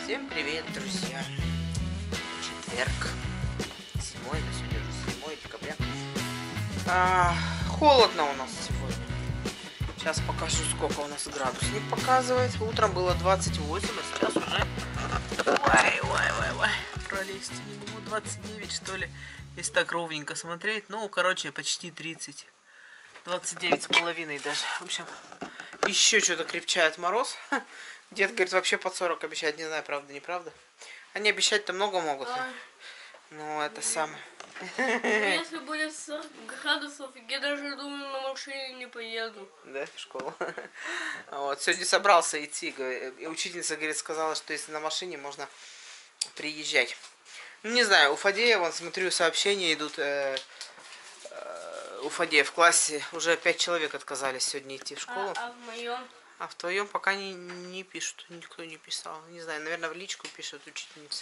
Всем привет, друзья! Четверг. 7, на сегодня уже 7 декабря. Холодно у нас сегодня. Сейчас покажу, сколько у нас градусник показывает. Утром было 28, а сейчас уже... Ой. Пролезть не могу. 29, что ли. Если так ровненько смотреть. Ну, короче, почти 30. 29,5 даже. В общем, еще что-то крепчает мороз. Дед говорит, вообще под 40 обещать. Не знаю, правда, неправда. Они обещать-то много могут. Но это самое. Если будет 40 градусов, я даже думаю, на машине не поеду. Да, в школу. Вот, сегодня собрался идти. И учительница, говорит, сказала, что если на машине, можно приезжать. Ну, не знаю, у Фадея, вон, смотрю, сообщения идут. У Фадея в классе уже 5 человек отказались сегодня идти в школу. А в моем? А в твоем пока не пишут, никто не писал. Не знаю, наверное, в личку пишет учительница.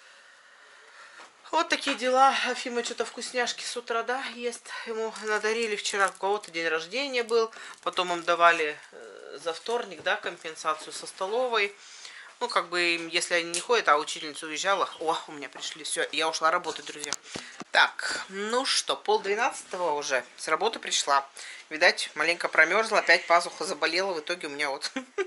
Вот такие дела. Афима что-то вкусняшки с утра, да, ест. Ему надарили вчера, у кого-то день рождения был. Потом им давали за вторник, да, компенсацию со столовой. Ну, как бы, если они не ходят, а учительница уезжала. О, у меня пришли, все, я ушла работать, друзья. Так, ну что, 11:30 уже, с работы пришла. Видать, маленько промерзла, опять пазуха заболела, в итоге у меня вот...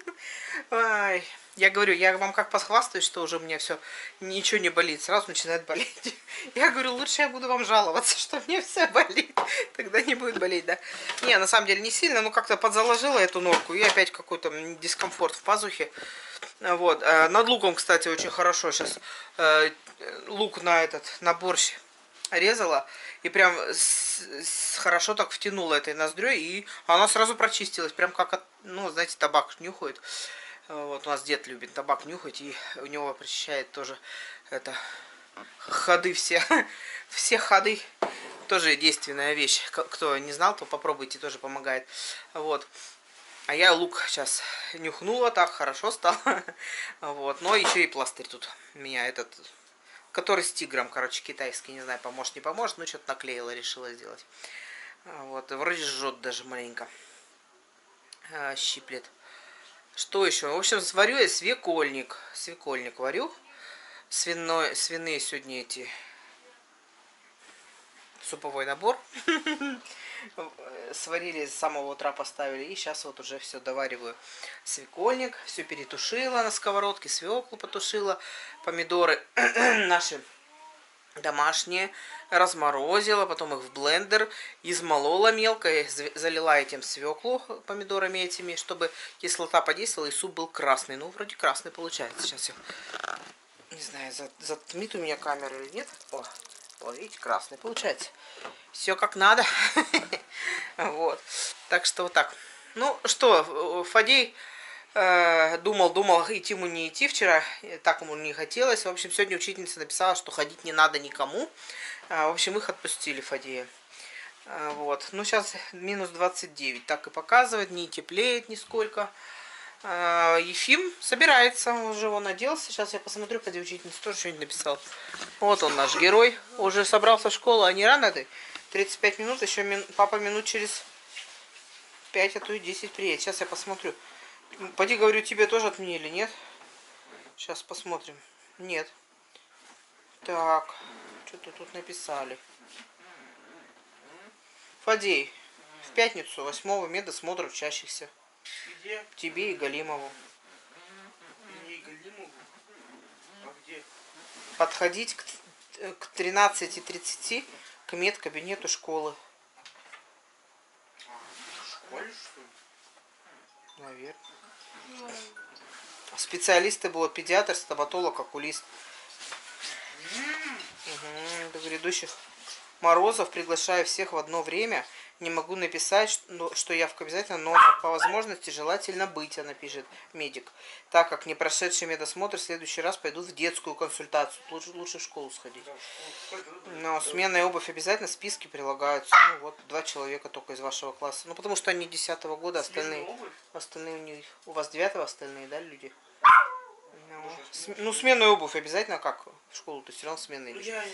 Я говорю, я вам как похвастаюсь, что уже у меня все, ничего не болит, сразу начинает болеть. Я говорю, лучше я буду вам жаловаться, что мне все болит, тогда не будет болеть, да. Не, на самом деле не сильно, но как-то подзаложила эту норку, и опять какой-то дискомфорт в пазухе. Вот, над луком, кстати, очень хорошо сейчас лук на борщ резала, и прям хорошо так втянула этой ноздрёй, и она сразу прочистилась, прям как, ну, знаете, табак нюхает. Вот у нас дед любит табак нюхать, и у него прочищает тоже это ходы все, все ходы. Тоже действенная вещь. Кто не знал, то попробуйте, тоже помогает. Вот. А я лук сейчас нюхнула, так хорошо стало. Вот. Но еще и пластырь тут у меня этот, который с тигром, короче, китайский, не знаю, поможет, не поможет, но что-то наклеила, решила сделать. Вот. Вроде жжет даже маленько. Щиплет. Что еще? В общем, сварю я свекольник. Свекольник варю. Свиные сегодня эти. Суповой набор. Сварили, с самого утра поставили. И сейчас вот уже все довариваю. Свекольник. Все перетушила на сковородке. Свеклу потушила. Помидоры наши домашние. Разморозила. Потом их в блендер. Измолола мелко. Залила этим свеклу помидорами этими. Чтобы кислота подействовала и суп был красный. Ну, вроде красный получается. Сейчас я... Не знаю, затмит у меня камера или нет. О, видите, красный получается. Все как надо. Вот. Так что вот так. Ну что, Фадей думал, идти ему не идти вчера. Так ему не хотелось. В общем, сегодня учительница написала, что ходить не надо никому. В общем, их отпустили, Фадея. Вот. Ну, сейчас минус 29. Так и показывает. Не теплеет нисколько. Ефим собирается, уже он оделся. Сейчас я посмотрю, поди учительница тоже что-нибудь написал. Вот он, наш герой. Уже собрался в школу, а не рано ты? 35 минут, еще папа минут через 5, а то и 10 приедет. Сейчас я посмотрю. Поди, говорю, тебе тоже отменили, нет? Сейчас посмотрим. Нет. Так, что-то тут написали. Фадей, в пятницу 8-го медосмотр учащихся. Где? Тебе и Галимову. Мне и Галимову? А где? Подходить к 13:30 к медкабинету школы. В школе, что ли? Наверное. Специалисты будут педиатр, стоматолог, окулист. До грядущих морозов приглашаю всех в одно время. Не могу написать, что я обязательно, но по возможности желательно быть, она пишет, медик. Так как не прошедший медосмотр, в следующий раз пойдут в детскую консультацию. Лучше в школу сходить. Но сменная обувь обязательно, списки прилагаются. Ну вот, 2 человека только из вашего класса. Ну потому что они 10-го года, остальные у них, у вас 9-го остальные, да, люди? Ну, сменную обувь обязательно, как в школу, то все равно сменные.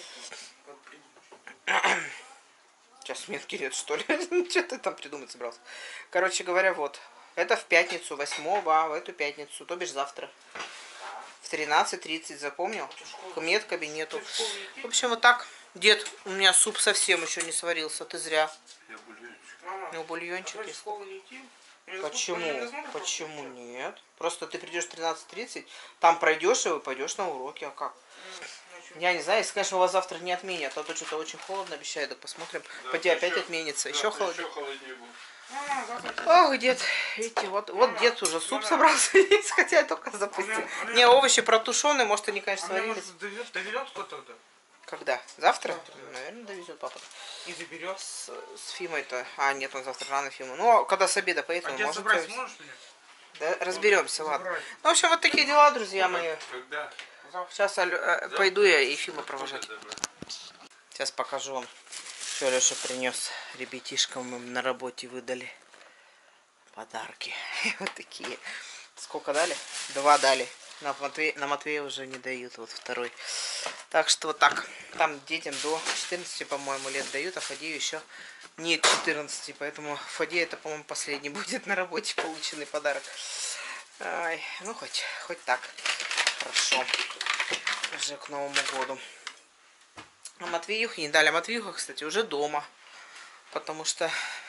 Сейчас сменки нет, что ли? Что ты там придумать собрался? Короче говоря, вот. Это в пятницу, 8-го, в эту пятницу, то бишь завтра. В 13:30, запомнил? Ты в школу- К медкабинету. ты в школу не идти? В общем, вот так. Дед, у меня суп совсем еще не сварился, ты зря. Я бульончик. Мама, Ну, бульончик а ты в есть. школу не идти? Почему? Почему нет? Просто ты придешь в 13:30, там пройдешь и пойдешь на уроки, а как? Я не знаю, если, конечно, у вас завтра не отменят, а то что-то очень холодно обещают, так посмотрим. Да, Пойди опять еще- отменится, Да, еще холоднее. Еще холоднее будет. Ох, дед, видите, вот дед уже суп собрался есть, хотя я только запустил. Не, овощи протушеные, может, они, конечно, А меня, сварились. может, доведет кто-то? Когда? Завтра? Завтра, да. Наверное, довезет папа. И заберет. С Фимой-то. А, нет, он завтра рано Фима. Ну, когда с обеда поедет, А он тебя может забрать завести. сможешь меня? Да, разберемся, ладно. Забрать. Ну, в общем, вот такие дела, друзья мои. Когда? Сейчас пойду я Ефима провожать. Сейчас покажу вам, что Леша принес. Ребятишкам им на работе выдали подарки. Вот такие. Сколько дали? 2 дали. На Матвея уже не дают, вот второй. Так что вот так. Там детям до 14, по-моему, лет дают, а Фадею еще нет 14. Поэтому Фадея это, по-моему, последний будет на работе полученный подарок. Ай, ну, хоть так. Хорошо. Уже к Новому году. А Матвеюхе не дали. А Матвеюха, кстати, уже дома. Потому что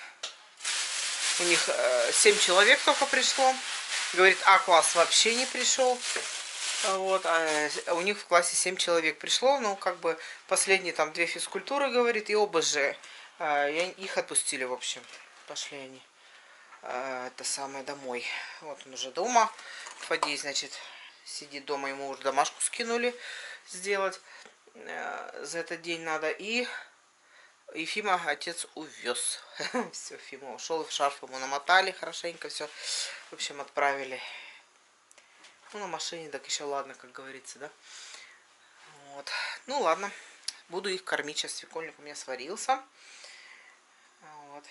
у них 7 человек только пришло. Говорит, А-класс вообще не пришел. Вот, а у них в классе 7 человек пришло. Ну, как бы последние там 2 физкультуры, говорит, и ОБЖ. Их отпустили, в общем. Пошли они. Это самое домой. Вот он уже дома. Фадей, значит, сидит дома. Ему уже домашку скинули сделать. За этот день надо. И Ефима отец увез. Все, Фима ушел, в шарф ему намотали хорошенько, все. В общем, отправили. Ну, на машине, так еще ладно, как говорится, да. Вот. Ну, ладно. Буду их кормить. Сейчас свекольник у меня сварился. Вот.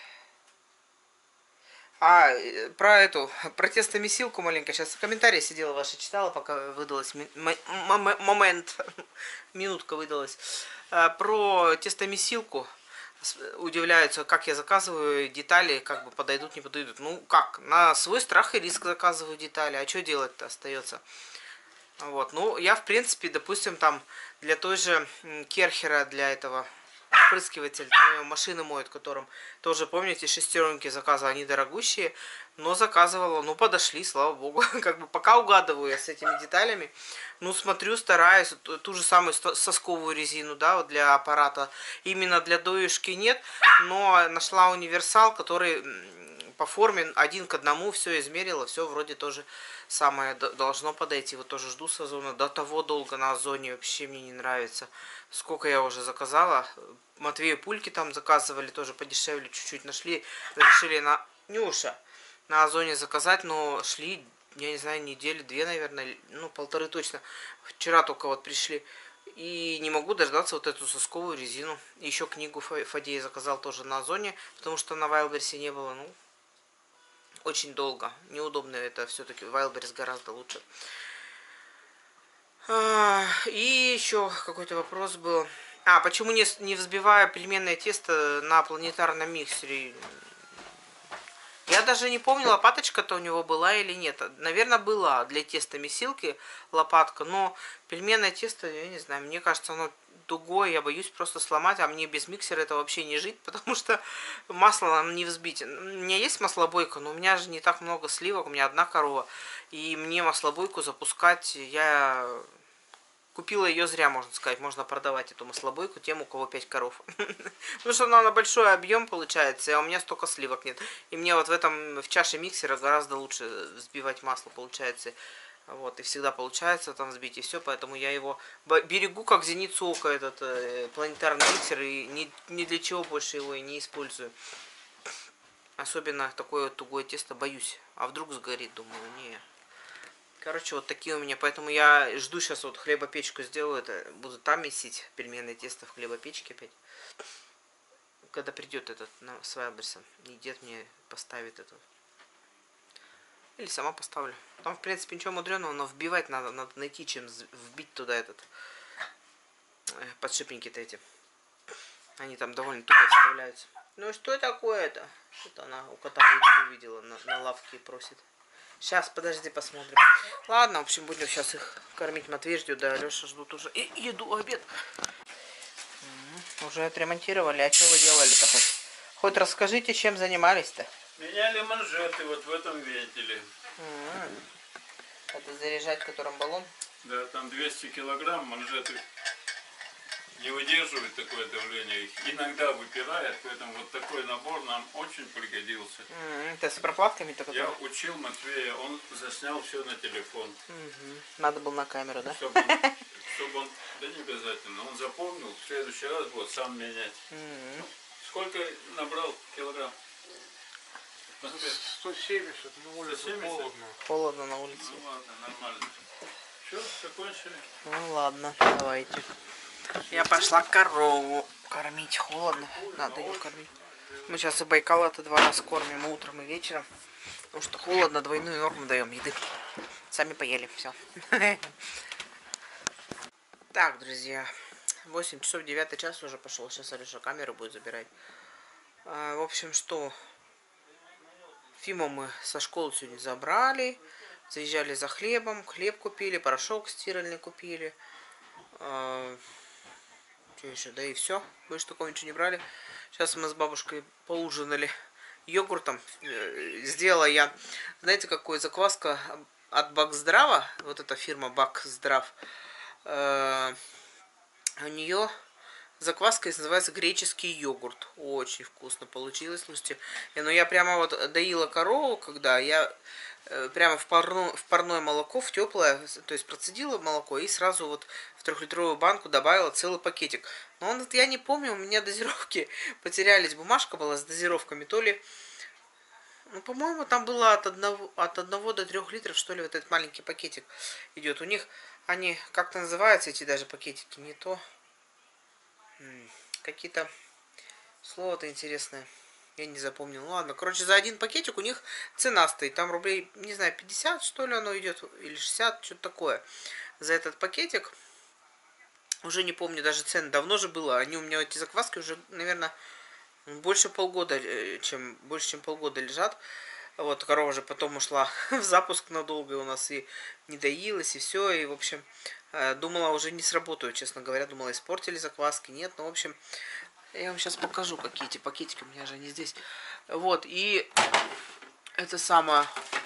Про тестомесилку маленько. Сейчас в комментарии сидела ваша, читала, пока выдалась момент. Минутка выдалась. Про тестомесилку. Удивляются, как я заказываю детали, как бы подойдут, не подойдут. Ну, как? На свой страх и риск заказываю детали. А что делать-то остается? Вот. Ну, я, в принципе, допустим, там для той же Керхера, для этого опрыскиватель, машины моют, которым тоже, помните, шестеренки заказывала, они дорогущие, но заказывала, ну, подошли, слава богу, как бы пока угадываю я с этими деталями, ну, смотрю, стараюсь, ту же самую сосковую резину, да, вот для аппарата, именно для доюшки нет, но нашла универсал, который по форме 1 к 1, все измерила, все вроде тоже самое должно подойти. Вот тоже жду с Озона. До того долго на Озоне вообще мне не нравится. Сколько я уже заказала. Матвею пульки там заказывали, тоже подешевле чуть-чуть нашли. Решили на Нюша на Озоне заказать, но шли, я не знаю, недели 2, наверное, ну, 1,5 точно. Вчера только вот пришли. И не могу дождаться вот эту сосковую резину. Еще книгу Фадея заказал тоже на Озоне, потому что на Вайлдберрисе не было. Ну, очень долго. Неудобно это все-таки. Wildberries гораздо лучше. И еще какой-то вопрос был. Почему не взбиваю пельменное тесто на планетарном миксере? Я даже не помню, лопаточка-то у него была или нет. Наверное, была для тестомесилки лопатка, но пельменное тесто, я не знаю, мне кажется, оно тугое, я боюсь просто сломать, а мне без миксера это вообще не жить, потому что масло нам не взбить. У меня есть маслобойка, но у меня же не так много сливок, у меня 1 корова, и мне маслобойку запускать, я купила ее зря, можно сказать. Можно продавать эту маслобойку тем, у кого 5 коров. Потому что она на большой объем получается, а у меня столько сливок нет. И мне вот в чаше миксера гораздо лучше взбивать масло получается. Вот, и всегда получается там взбить, и все, поэтому я его берегу как зеницу ока, этот планетарный миксер, и ни для чего больше его и не использую. Особенно такое вот тугое тесто боюсь. А вдруг сгорит, думаю, не. Короче, вот такие у меня, поэтому я жду сейчас вот хлебопечку сделаю, это буду там месить пельменное тесто в хлебопечке опять. Когда придет этот с Вайлдберрисом, и дед мне поставит это. Или сама поставлю. Там, в принципе, ничего мудреного, но вбивать надо найти, чем вбить туда этот подшипники-то эти. Они там довольно тупо вставляются. Ну что такое-то? Что-то она у кота увидела, на лавке просит. Сейчас, подожди, посмотрим. Ладно, в общем, будем сейчас их кормить. Матвей ждет, да, Леша ждут уже. И еду, обед. Уже отремонтировали. А что вы делали-то хоть? Хоть расскажите, чем занимались-то? Меняли манжеты вот в этом вентиле. Это заряжать, которым баллон? Да, там 200 килограмм, манжеты не выдерживают такое давление. Их иногда выпирает, поэтому вот такой набор нам очень пригодился. Это с проплатками-то? Я учил Матвея, он заснял все на телефон. Надо было на камеру, да? Чтобы он, да не обязательно, он запомнил, в следующий раз будет сам менять. Сколько набрал килограмм? 170, на улице 170? холодно. Холодно на улице. Ну ладно, нормально. Все, закончили? Ну ладно, давайте. Я пошла корову кормить. Холодно. Надо ее кормить. Мы сейчас и Байкала-то 2 раза кормим, утром и вечером. Потому что холодно, двойную норму даем еды. Сами поели, все. Так, друзья. 8 часов 9 час уже пошел. Сейчас Алеша камеру будет забирать. В общем, что... Фиму мы со школы сегодня забрали. Заезжали за хлебом. Хлеб купили, порошок стиральный купили. Что еще? Да и все. Больше такого ничего не брали. Сейчас мы с бабушкой поужинали йогуртом. Сделала я, знаете, какую закваска от Бакздрава. Вот эта фирма Бакздрав. У нее закваска называется греческий йогурт. Очень вкусно получилось, слушайте. Но я прямо вот доила корову, когда я прямо в парное молоко, в теплое, то есть процедила молоко и сразу вот в 3-литровую банку добавила целый пакетик. Но он, я не помню, у меня дозировки потерялись. Бумажка была с дозировками, то ли... Ну, по-моему, там было от 1 до 3 литров, что ли, вот этот маленький пакетик идет. У них, они, как-то называются эти даже пакетики, не то... Какие-то слово-то интересное. Я не запомнил. Ну ладно. Короче, за один пакетик у них цена стоит. Там рублей, не знаю, 50, что ли, оно идет. Или 60, что-то такое. За этот пакетик. Уже не помню даже цены. Давно же было. Они у меня, эти закваски, уже, наверное, больше полгода, больше, чем полгода лежат. Вот, корова же потом ушла в запуск надолго у нас и не доилась, и все. И, в общем, думала, уже не сработают, честно говоря. Думала, испортили закваски. Нет, ну, в общем, я вам сейчас покажу, какие эти пакетики. У меня же они здесь. Вот, и это самое...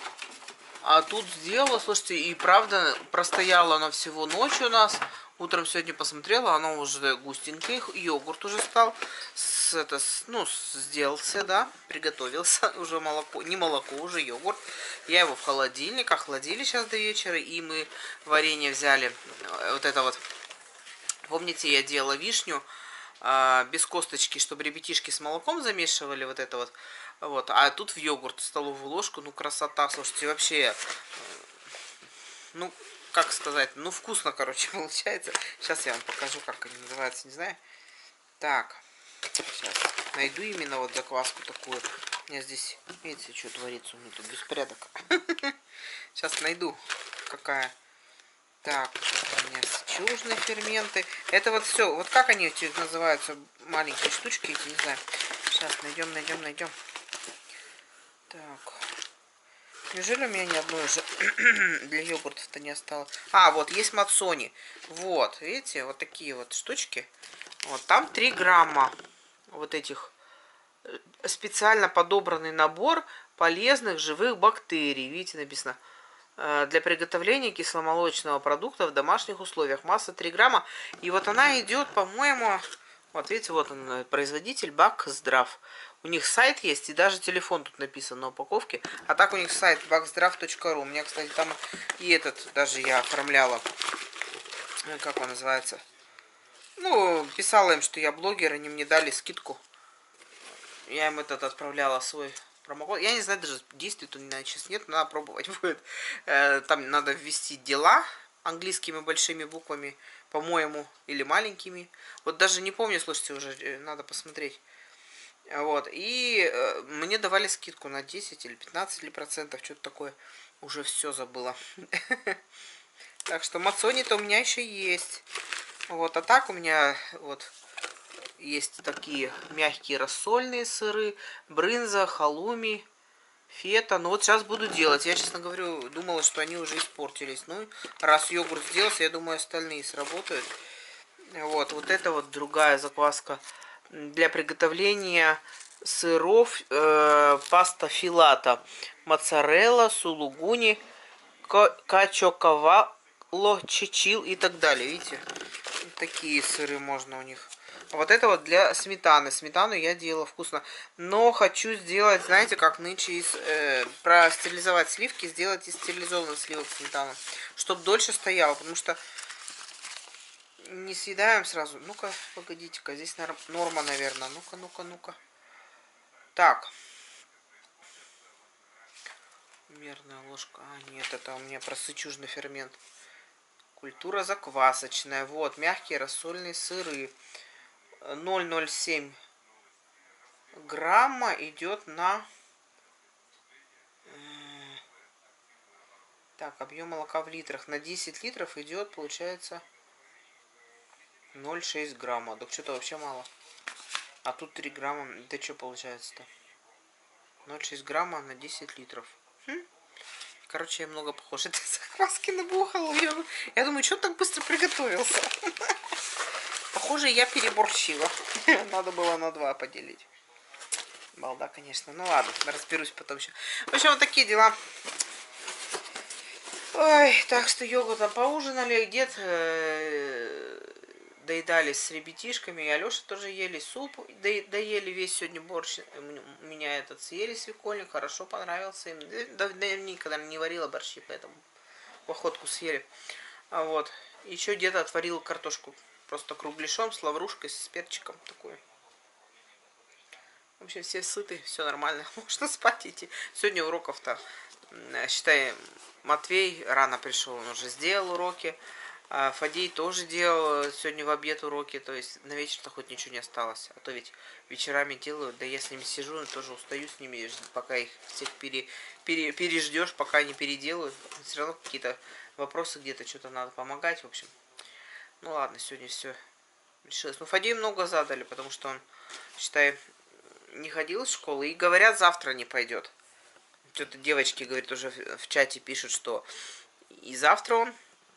А тут сделала, слушайте, и правда простояла она всего ночь у нас. Утром сегодня посмотрела, оно уже густенькое, йогурт уже стал, сделался, да, приготовился, уже молоко, не молоко, уже йогурт. Я его в холодильник, охладили сейчас до вечера, и мы варенье взяли, вот это вот, помните, я делала вишню без косточки, чтобы ребятишки с молоком замешивали, вот это вот, а тут в йогурт столовую ложку, ну красота, слушайте, вообще, ну... Как сказать? Ну, вкусно, короче, получается. Сейчас я вам покажу, как они называются, не знаю. Так, сейчас найду именно вот закваску такую. У меня здесь, видите, что творится? У меня тут беспорядок. Сейчас найду, какая. Так, у меня сечужные ферменты. Это вот все. Вот как они эти называются? Маленькие штучки эти, не знаю. Сейчас найдем. Так. Неужели у меня ни одной уже для йогуртов-то не осталось? А, вот, есть Мацони. Вот, видите, вот такие вот штучки. Вот, там 3 грамма вот этих специально подобранный набор полезных живых бактерий. Видите, написано. Для приготовления кисломолочного продукта в домашних условиях. Масса 3 грамма. И вот она идет, по-моему... Вот, видите, вот он, производитель Бакздрав. У них сайт есть, и даже телефон тут написан на упаковке. А так у них сайт bakzdrav.ru. У меня, кстати, там и этот даже я оформляла. Как он называется? Ну, писала им, что я блогер, они мне дали скидку. Я им этот отправляла свой промокод. Я не знаю, даже действует он сейчас нет, надо пробовать будет. Там надо ввести дела английскими большими буквами, по-моему, или маленькими. Вот даже не помню, слушайте, уже надо посмотреть. Вот, и мне давали скидку на 10 или 15%, что-то такое. Уже все забыла. Так что Мацони-то у меня еще есть. Вот, а так у меня вот есть такие мягкие рассольные сыры. Брынза, халуми, Фета. Ну вот сейчас буду делать. Я, честно говорю, думала, что они уже испортились. Ну, раз йогурт сделался, я думаю, остальные сработают. Вот это вот другая закваска для приготовления сыров. Паста филата. Моцарелла, сулугуни, качоковало, чечил и так далее. Видите? Такие сыры можно у них. А вот это вот для сметаны. Сметану я делала вкусно. Но хочу сделать, знаете, как нынче простерилизовать сливки, сделать из стерилизованных сливок сметану. Чтобы дольше стояло. Потому что не съедаем сразу. Ну-ка, погодите-ка. Здесь норма, наверное. Ну-ка. Так. Мерная ложка. А, нет, это у меня просычужный фермент. Культура заквасочная. Вот, мягкие рассольные сыры. 0,07 грамма идет на... Так, объем молока в литрах. На 10 литров идет, получается, 0,6 грамма. Так что-то вообще мало. А тут 3 грамма. Это что получается-то? 0,6 грамма на 10 литров. Короче, я много похож. Это закваски набухала. Я думаю, что так быстро приготовился? Похоже, я переборщила. Надо было на 2 поделить. Балда, конечно. Ну ладно, разберусь потом еще. В общем, вот такие дела. Ой, так что йогуртом поужинали. Дед доедали с ребятишками. И Алеша тоже ели суп. Доели весь сегодня борщ. У меня этот съели свекольник. Хорошо понравился им. Никогда не варила борщи, поэтому в охотку съели. Вот. Еще дед отварил картошку. Просто кругляшом, с лаврушкой, с перчиком такую. В общем, все сыты, все нормально. Можно спать идти. Сегодня уроков-то, считай, Матвей рано пришел, он уже сделал уроки. А Фадей тоже делал сегодня в обед уроки. То есть на вечер-то хоть ничего не осталось. А то ведь вечерами делают. Да я с ними сижу, тоже устаю с ними, пока их всех переждешь, пока они переделают. Все равно какие-то вопросы где-то, что-то надо помогать, в общем. Ну ладно, сегодня все решилось. Ну, Фадею много задали, потому что он, считай, не ходил из школы. И говорят, завтра не пойдет. Что-то девочки, говорит, уже в чате пишут, что и завтра он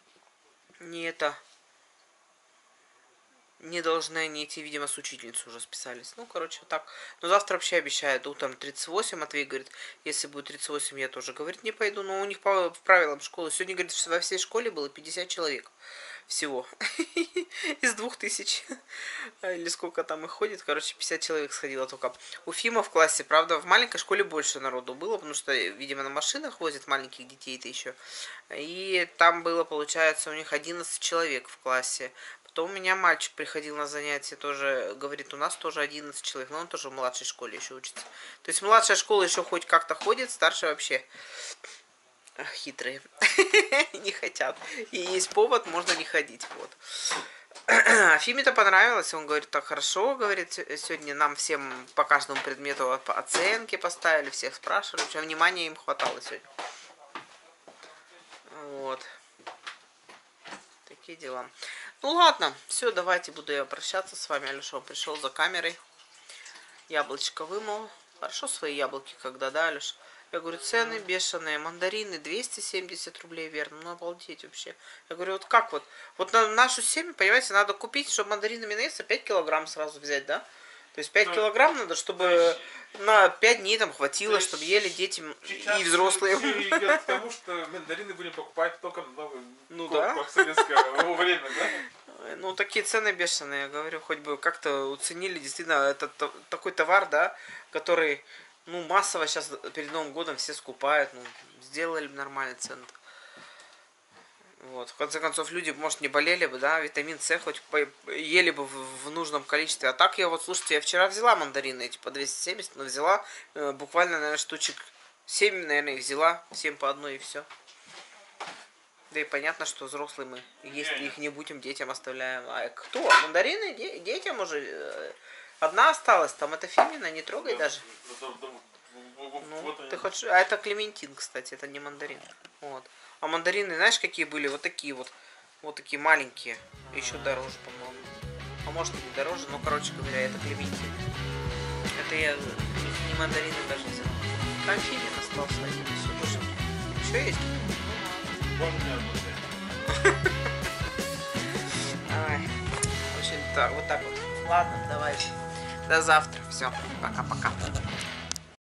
не должны они идти, видимо, с учительницей уже списались. Ну, короче, вот так. Но завтра вообще обещают, утром 38. Матвей говорит, если будет 38, я тоже, говорит, не пойду. Но у них по правилам школы. Сегодня, говорит, во всей школе было 50 человек. Всего. Из 2000. Или сколько там их ходит. Короче, 50 человек сходило только. У Фима в классе, правда, в маленькой школе больше народу было, потому что, видимо, на машинах возят маленьких детей-то еще. И там было, получается, у них 11 человек в классе. Потом у меня мальчик приходил на занятия, тоже, говорит, у нас тоже 11 человек, но он тоже в младшей школе еще учится. То есть младшая школа еще хоть как-то ходит, старшая вообще... Хитрые. Не хотят. И есть повод, можно не ходить. Вот. Фиме-то понравилось. Он говорит, так хорошо, говорит, сегодня нам всем по каждому предмету оценки поставили, всех спрашивали. Причем внимания им хватало сегодня. Вот. Такие дела. Ну ладно, все, давайте буду я прощаться с вами. Алеша пришел за камерой. Яблочко вымыл. Хорошо свои яблоки, когда, да, Алеша? Я говорю, цены бешеные, мандарины 270 рублей, верно, ну обалдеть вообще. Я говорю, вот как вот? Вот на нашу семью, понимаете, надо купить, чтобы мандаринами наесться, 5 килограмм сразу взять, да? То есть 5 килограмм надо, чтобы на 5 дней там хватило, чтобы ели дети и взрослые. Идет к тому, что мандарины будем покупать только в Ну советское время, да? Ну, такие цены бешеные, я говорю, хоть бы как-то уценили, действительно, это такой товар, да, который... Ну, массово сейчас перед Новым годом все скупают. Ну, сделали бы нормальный цены. Вот. В конце концов, люди, может, не болели бы, да, витамин С хоть ели бы в нужном количестве. А так я вот, слушайте, я вчера взяла мандарины эти по 270, но взяла буквально, наверное, штучек 7, наверное, их взяла. 7 по одной и все. Да и понятно, что взрослые мы. Если их не будем, детям оставляем. А кто? Мандарины детям уже... Одна осталась, там это Фимина, не трогай даже. Ну, ты хочешь... А это клементин, кстати, это не мандарин. Вот. А мандарины, знаешь, какие были? Вот такие вот. Вот такие маленькие. Еще дороже, по-моему. А может и не дороже, но, короче говоря, это клементин. Это я не мандарины даже взяла. Конфилин остался один. Все, больше. Еще есть? Можно не одну взять? Ай. В общем, так, вот так вот. Ладно, давайте. До завтра. Все. Пока-пока.